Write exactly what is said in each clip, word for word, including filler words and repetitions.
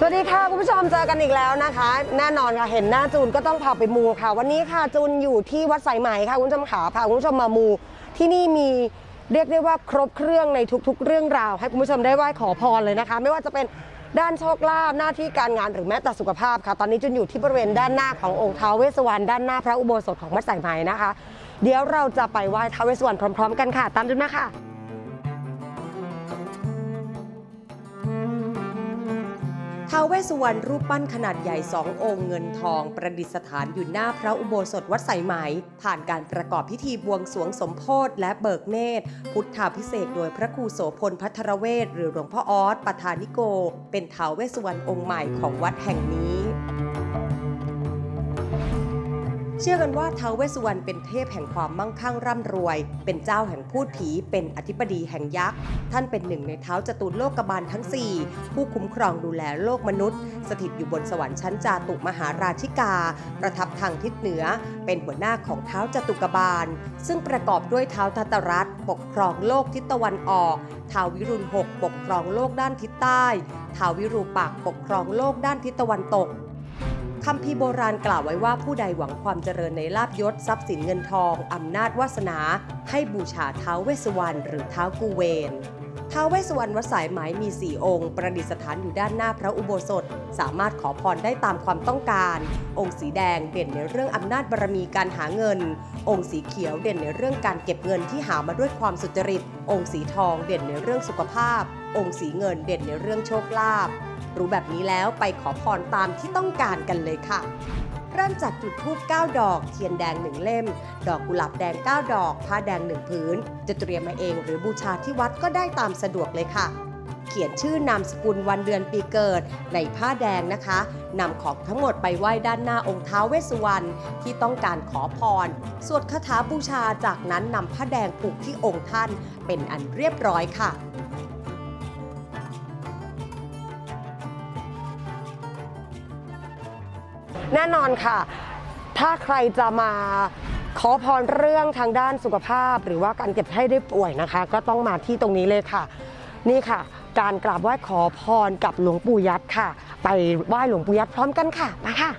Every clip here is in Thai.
สวัสดีค่ะคุณผู้ชมเจอกันอีกแล้วนะคะแน่นอนค่ะเห็นหน้าจูนก็ต้องพาไปมูค่ะวันนี้ค่ะจูนอยู่ที่วัดสายไหมค่ะคุณผู้ชมขาพาคุณผู้ชมมามูที่นี่มีเรียกได้ว่าครบเครื่องในทุกๆเรื่องราวให้คุณผู้ชมได้ไหว้ขอพรเลยนะคะไม่ว่าจะเป็นด้านโชคลาภหน้าที่การงานหรือแม้แต่สุขภาพค่ะตอนนี้จูนอยู่ที่บริเวณด้านหน้าขององค์ท้าวเวสสุวรรณด้านหน้าพระอุโบสถของวัดสายไหมนะคะเดี๋ยวเราจะไปไหว้ท้าวเวสสุวรรณพร้อมๆกันค่ะตามจูนมาค่ะท้าวเวสสุวรรณรูปปั้นขนาดใหญ่สององค์เงินทองประดิษฐานอยู่หน้าพระอุโบสถวัดสายไหมผ่านการประกอบพิธีบวงสรวงสมโภชและเบิกเนตรพุทธาภิเษกโดยพระครูโสพลภัทรเวชหรือหลวงพ่อออสปฐานิโกเป็นท้าวเวสสุวรรณองค์ใหม่ของวัดแห่งนี้เชื่อกันว่าท้าวเวสสุวรรณเป็นเทพแห่งความมั่งคั่งร่ำรวยเป็นเจ้าแห่งพูดผีเป็นอธิบดีแห่งยักษ์ท่านเป็นหนึ่งในท้าวจตุโลกบาลทั้งสี่ผู้คุ้มครองดูแลโลกมนุษย์สถิตอยู่บนสวรรค์ชั้นจาตุมหาราชิกาประทับทางทิศเหนือเป็นหัวหน้าของท้าวจตุกบาลซึ่งประกอบด้วยท้าวทัตตรัตน์ปกครองโลกทิศตะวันออกท้าววิรุณหกปกครองโลกด้านทิศใต้ท้าววิรูปักษ์ปกครองโลกด้านทิศตะวันตกคัมภีร์โบราณกล่าวไว้ว่าผู้ใดหวังความเจริญในลาภยศทรัพย์สินเงินทองอำนาจวาสนาให้บูชาท้าวเวสสุวรรณหรือท้าวกูเวนท้าวเวสสุวรรณวัดสายไหมมีสี่องค์ประดิษฐานอยู่ด้านหน้าพระอุโบสถสามารถขอพรได้ตามความต้องการองค์สีแดงเด่นในเรื่องอำนาจบารมีการหาเงินองค์สีเขียวเด่นในเรื่องการเก็บเงินที่หามาด้วยความสุจริตองค์สีทองเด่นในเรื่องสุขภาพองค์สีเงินเด่นในเรื่องโชคลาภรู้แบบนี้แล้วไปขอพรตามที่ต้องการกันเลยค่ะเริ่มจากจุดธูปเก้าดอกเทียนแดงหนึ่งเล่มดอกกุหลาบแดงเก้าดอกผ้าแดงหนึ่งผืนจะเตรียมมาเองหรือบูชาที่วัดก็ได้ตามสะดวกเลยค่ะเขียนชื่อนามสกุลวันเดือนปีเกิดในผ้าแดงนะคะนำของทั้งหมดไปไหว้ด้านหน้าองค์ท้าวเวสสุวรรณที่ต้องการขอพรสวดคาถาบูชาจากนั้นนำผ้าแดงผูกที่องค์ท่านเป็นอันเรียบร้อยค่ะแน่นอนค่ะถ้าใครจะมาขอพรเรื่องทางด้านสุขภาพหรือว่าการเจ็บไข้ได้ป่วยนะคะก็ต้องมาที่ตรงนี้เลยค่ะนี่ค่ะการกราบไหว้ขอพรกับหลวงปู่ยัดค่ะไปไหว้หลวงปู่ยัดพร้อมกันค่ะมาค่ะ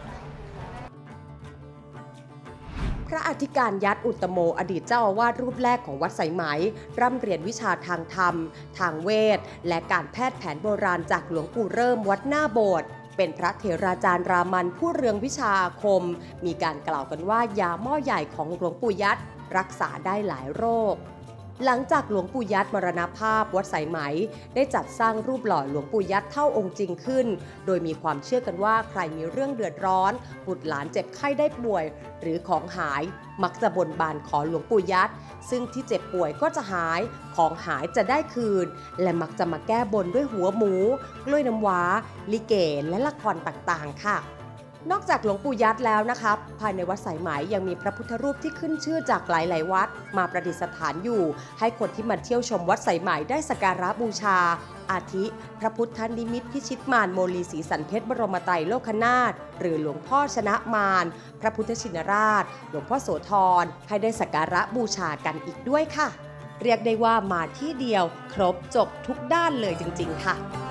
พระอธิการยัดอุตตโมอดีตเจ้าอาวาสรูปแรกของวัดสายไหมร่ำเรียนวิชาทางธรรมทางเวทและการแพทย์แผนโบราณจากหลวงปู่เริ่มวัดหน้าโบสถ์เป็นพระเถราจารย์รามันผู้เรืองวิชาอาคมมีการกล่าวกันว่ายาหม้อใหญ่ของหลวงปู่ยัดรักษาได้หลายโรคหลังจากหลวงปู่ยัดมรณภาพวัดสายไหมได้จัดสร้างรูปหล่อหลวงปู่ยัดเท่าองค์จริงขึ้นโดยมีความเชื่อกันว่าใครมีเรื่องเดือดร้อนบุตรหลานเจ็บไข้ได้ป่วยหรือของหายมักจะบนบานขอหลวงปู่ยัดซึ่งที่เจ็บป่วยก็จะหายของหายจะได้คืนและมักจะมาแก้บนด้วยหัวหมูกล้วยน้ำว้าลิเกและละครต่างๆค่ะนอกจากหลวงปู่ยัดแล้วนะคะภายในวัดสายไหมยังมีพระพุทธรูปที่ขึ้นชื่อจากหลายๆวัดมาประดิษฐานอยู่ให้คนที่มาเที่ยวชมวัดสายไหมได้สักการะบูชาอาทิพระพุทธนิมิตพิชิตมารโมลีศรีสันเพชรบรมไตรโลกนาถหรือหลวงพ่อชนะมารพระพุทธชินราชหลวงพ่อโสธรให้ได้สักการะบูชากันอีกด้วยค่ะเรียกได้ว่ามาที่เดียวครบจบทุกด้านเลยจริงๆค่ะ